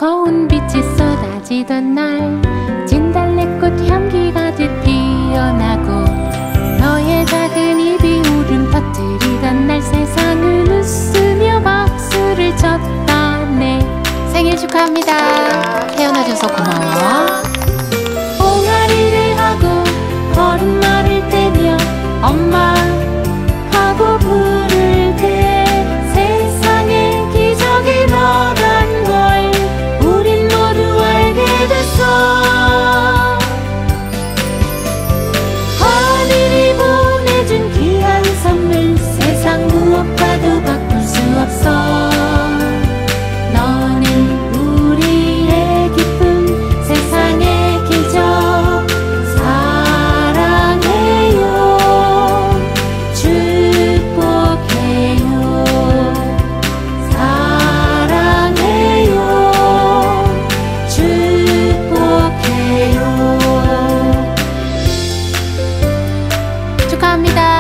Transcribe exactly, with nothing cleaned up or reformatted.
고운 빛이 쏟아지던 날 진달래꽃 향기 가득 피어나고 너의 작은 입이 울음 터뜨리던 날 세상은 웃으며 박수를 쳤다네. 생일 축하합니다. 태어나줘서 고마워. 옹알이를 하고 걸음마를 떼며 엄마 하고 부를 때 세상에 기적이 너란 걸 우린 모두 알게 됐어. 하늘이 보내준 귀한 선물 세상 무엇과도 바꿀 수 없어. 너는 우리의 기쁨 세상의 기적 사랑해요. 축복해요. 사랑해요. 축복해요. 축하합니다.